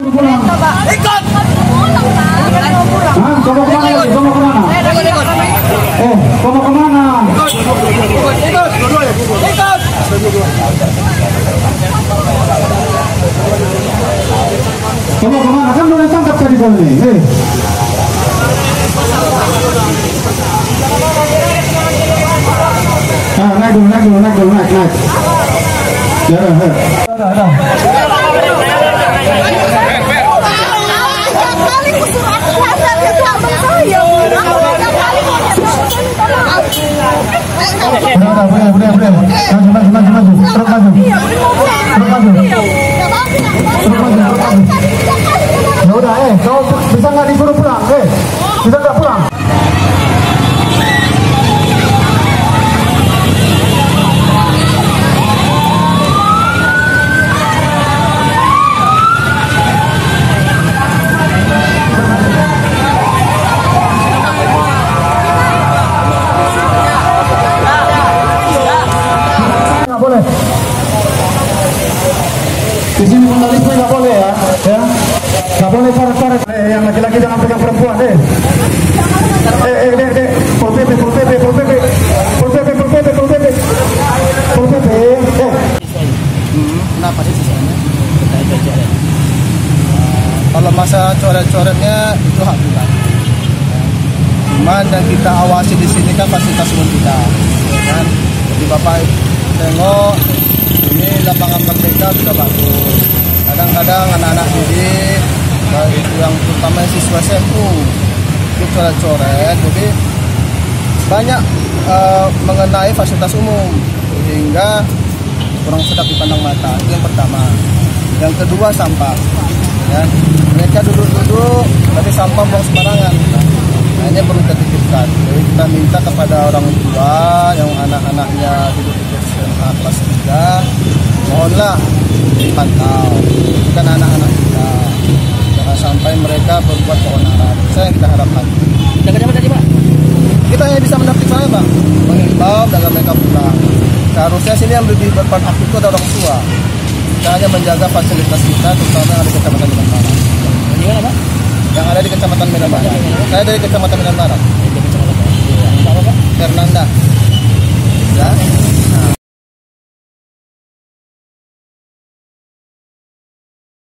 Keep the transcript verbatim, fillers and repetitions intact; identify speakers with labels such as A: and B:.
A: Ikut.
B: Hah, kamu kemana? Kamu kemana? Eh, kamu kemana?
A: Ikut. Ikut. Ikut.
B: Kamu kemana? Kan udah tangkap tadi kamu nih. Eh. Ah, naik dulu, naik dulu, naik dulu, naik, naik. Ya, ya. Ada, ada. Udah, udah, boleh, boleh, boleh. Maju, maju, maju, maju. Terus maju. Terus maju. Terus maju, terus maju. Ya udah, eh, kau bisa nggak disuruh pulang? Eh, bisa nggak pulang? Di sini vandalisme nggak boleh ya, ya, nggak boleh paret-paret. Eh, yang laki-laki jangan pegang perempuan, eh, eh, eh, dek, dek, pol pp, pol pp, pol pp, pol pp, pol pp, pol pp, pol pp, eh.
C: Kenapa sih sisanya? Kita jajaran. Kalau masa coret-coretnya itu hak kita. Cuman yang kita awasi di sini kan fasilitas umum kita, kan? Jadi bapak tengok. Ini lapangan merdeka sudah bagus. Kadang-kadang anak-anak didik, baik yang terutama siswa S M U, itu coret-coret. Jadi banyak uh, mengenai fasilitas umum sehingga kurang sedap dipandang mata. Itu yang pertama. Yang kedua sampah. Ya, mereka duduk-duduk, tapi sampah buang sembarangan. Nah, ini perlu kita titipkan. Jadi kita minta kepada orang tua yang anak-anaknya duduk di S M A kelas tiga, mohonlah dipantau. Bukan anak-anak kita. Jangan sampai mereka berbuat keonaran. Saya yang kita harapkan.
A: Jaga jaga tadi, Pak.
C: Kita hanya bisa mendampingi saya, Bang. Mengimbau agar mereka pulang. Seharusnya sini yang lebih berperan aktif itu adalah orang tua. Kita hanya menjaga fasilitas kita, terutama yang ada di Kecamatan Medan Barat.
A: Di mana, Pak?
C: Yang ada di Kecamatan Medan Barat. Saya dari Kecamatan Medan Barat.
A: Di Kecamatan. Apa, Pak?
C: Fernanda. Ya.